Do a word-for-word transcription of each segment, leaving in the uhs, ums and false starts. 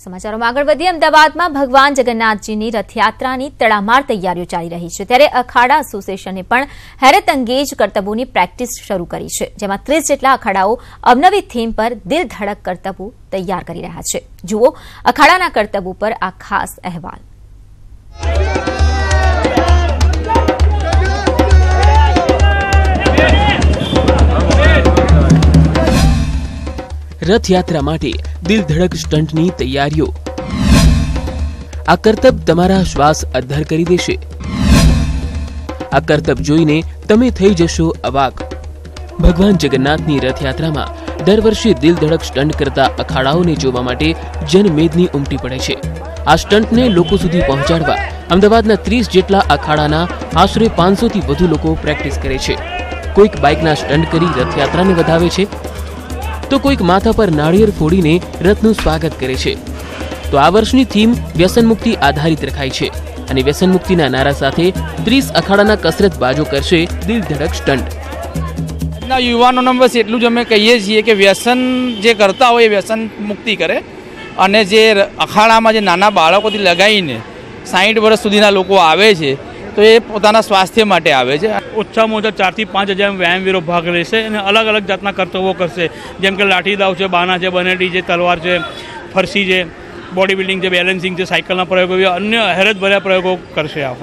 સમાચારોમાં આગળ વધીએ અમદાવાદમાં ભગવાન જગન્નાથજીની રથયાત્રાની તડામાર તૈયારીઓ ચાલી રહી છે ત્યારે અખાડા એસોસિએશને પણ હેરત અંગેજ કરતબોની પ્રેક્ટિસ શરૂ કરી છે જેમાં ત્રીસ જેટલા અખાડાઓ અવનવી થીમ પર દિલ ધડક કરતબો તૈયાર કરી રહ્યા છે। જુઓ અખાડાના કરતબો પર આ ખાસ અહેવાલ। रथयात्रा माटे दिल धड़क स्टंटनी तैयारीओ। आ करतब तमारा श्वास अद्धर करी देशे। आ करतब जोईने तमे थई जशो अवाक। भगवान जगन्नाथनी रथयात्रामां दर वर्षे दिल धड़क स्टंट करता अखाड़ाओने जोवा माटे जनमेदनी उमटी पड़े छे। आ स्टंटने लोको सुधी पहोंचाडवा अमदावादना तीस जेटला अखाड़ाना आशरे पांचसो थी वधु लोको प्रेक्टिस करे छे। कोईक बाइकना स्टंट करी रथयात्राने वधावे छे तो कोईक माथा पर नारिયેળ फोड़ीने रथનું સ્વાગત કરે છે। તો આ વર્ષની થીમ વ્યસન મુક્તિ આધારિત રખાઈ છે અને વ્યસન મુક્તિના નારા સાથે ત્રીસ અખાડાના કસરત બાજો કરશે દિલ ધડક સ્ટંટ। ના યુવાનોને બસ એટલું જ અમે કહીએ છીએ કે વ્યસન જે કરતા હોય એ વ્યસન મુક્તિ કરે અને જે અખાડામાં જે નાના બાળકોથી લગાવીને સાઠ વર્ષ સુધીના લોકો આવે છે तो ये પોતાના સ્વાસ્થ્ય માટે આવે છે। ઓછામાં ઓછા ચાર થી પાંચ હજાર વ્યાયામવીરો ભાગ લેશે અને અલગ અલગ જાતના કરતબો કરશે જેમ કે લાઠી દાવ છે, બાના છે, બનેટી છે, તલવાર છે, ફરસી છે, બોડી બિલ્ડિંગ છે, બેલેન્સિંગ છે, સાયકલના પ્રયોગો અન્ય હેરતભર્યા પ્રયોગો કરશે। આ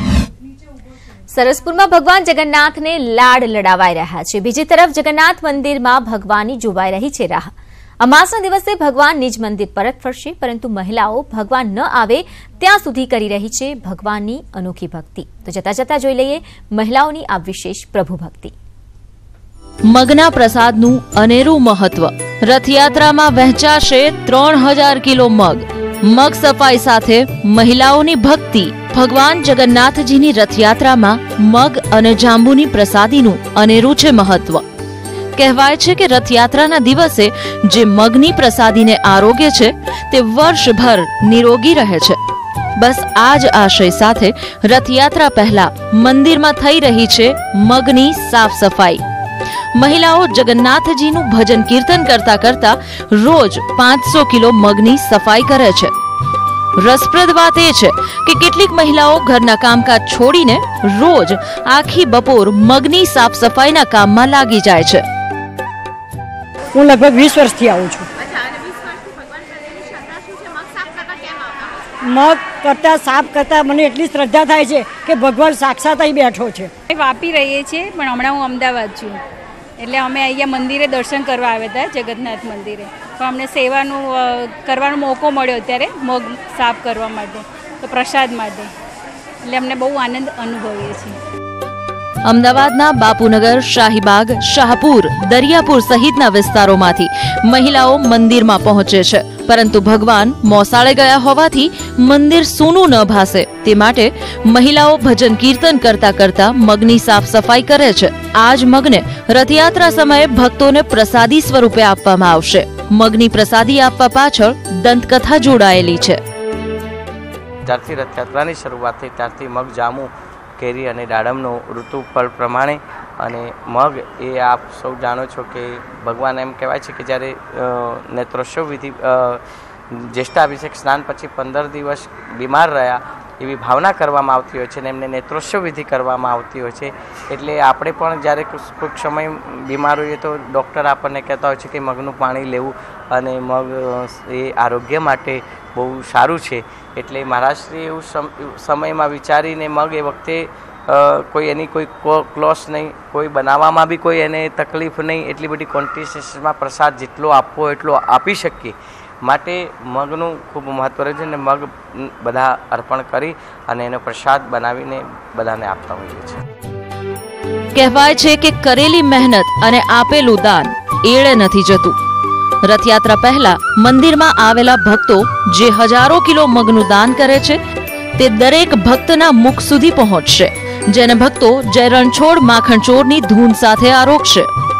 સરસપુરમાં ભગવાન જગન્નાથને લાડ લડાવાઈ રહ્યા છે। બીજી તરફ જગન્નાથ મંદિરમાં ભગવાનની જોવાઈ રહી છે રાહ। અમાસના દિવસે ભગવાન નિજ મંદિર પરત ફરશે પરંતુ મહિલાઓ ભગવાન ન આવે ત્યાં સુધી કરી રહી છે ભગવાનની અનોખી ભક્તિ। તો જતા જતા જોઈ લઈએ મહિલાઓની આ વિશેષ પ્રભુ ભક્તિ। મગના પ્રસાદનું અનેરું મહત્વ। રથયાત્રામાં વહેંચાશે ત્રણ હજાર કિલો મગ। મગ સફાઈ સાથે મહિલાઓની ભક્તિ। ભગવાન જગન્નાથજીની રથયાત્રામાં મગ અને જાંબુની પ્રસાદીનું અનેરું છે મહત્વ। કહેવાય છે કે રથયાત્રાના દિવસે જે મગની પ્રસાદીને આરોગ્ય છે તે વર્ષભર નિરોગી રહે છે। બસ આ જ આશય સાથે રથયાત્રા પહેલા મંદિરમાં થઈ રહી છે મગની સાફ સફાઈ। મહિલાઓ જગન્નાથજીનું ભજન કીર્તન કરતા કરતા રોજ પાંચસો કિલો મગની સફાઈ કરે છે। રસપ્રદ વાત એ છે કે કેટલીક મહિલાઓ ઘરના કામકાજ છોડીને રોજ આખી બપોર મગની સાફ સફાઈના કામમાં લાગી જાય છે। હું લગભગ વીસ વર્ષથી આવું છું। મગ કરતા સાફ કરતા મને એટલી શ્રદ્ધા થાય છે કે ભગવાન સાક્ષાત અહીં બેઠો છે। વાપી રહીએ છીએ પણ હમણાં હું અમદાવાદ છું એટલે અમે અહીંયા મંદિરે દર્શન કરવા આવ્યા હતા જગન્નાથ મંદિરે તો અમને સેવાનું કરવાનો મોકો મળ્યો અત્યારે મગ સાફ કરવા માટે તો પ્રસાદ માટે એટલે અમને બહુ આનંદ અનુભવીએ છીએ। અમદાવાદના બાપુનગર, શાહીબાગ, શાહપુર, દરિયાપુર સહિતના વિસ્તારોમાંથી મહિલાઓ મંદિરમાં પહોંચે છે પરંતુ ભગવાન મોસાળે ગયા હોવાથી મંદિર સૂનું ન ભાસે તે માટે મહિલાઓ ભજન કીર્તન કરતા કરતા મગની સાફ સફાઈ કરે છે। આ જ મગને રથયાત્રા સમયે ભક્તોને પ્રસાદી સ્વરૂપે આપવામાં આવશે। મગની પ્રસાદી આપવા પાછળ દંતકથા જોડાયેલી છે। જ્યારથી રથયાત્રાની શરૂઆત થઈ ત્યારથી મગ જામું કેરી અને દાડમનો ઋતુ ફળ પ્રમાણે અને મગ એ આપ સૌ જાણો છો કે ભગવાન એમ કહેવાય છે કે જ્યારે નેત્રોત્સવ વિધિ જ્યેષ્ઠાભિષેક સ્નાન પછી પંદર દિવસ બીમાર રહ્યા એવી ભાવના કરવામાં આવતી હોય છે અને એમને નેત્રોત્સવ વિધિ કરવામાં આવતી હોય છે। એટલે આપણે પણ જ્યારે કોઈક સમય બીમાર હોઈએ તો ડૉક્ટર આપણને કહેતા હોય છે કે મગનું પાણી લેવું અને મગ એ આરોગ્ય માટે બહુ સારું છે। એટલે મહારાજશ્રી એવું સમયમાં વિચારીને મગ એ વખતે કોઈ એની કોઈ ક્લોસ નહીં, કોઈ બનાવવામાં બી કોઈ એને તકલીફ નહીં, એટલી બધી ક્વોન્ટિટીમાં પ્રસાદ જેટલો આપવો એટલો આપી શકીએ માટે મગનું ખૂબ મહત્વ રહે છે અને મગ બધા અર્પણ કરી અને એનો પ્રસાદ બનાવીને બધાને આપતા હોઈએ છીએ। કહેવાય છે કે કરેલી મહેનત અને આપેલું દાન એળે નથી જતું। રથયાત્રા પહેલા મંદિરમાં આવેલા ભક્તો જે હજારો કિલો મગનું દાન કરે છે તે દરેક ભક્તના મુખ સુધી પહોંચશે જેને ભક્તો જય રણછોડ માખણચોરની ધૂન સાથે આરોગશે।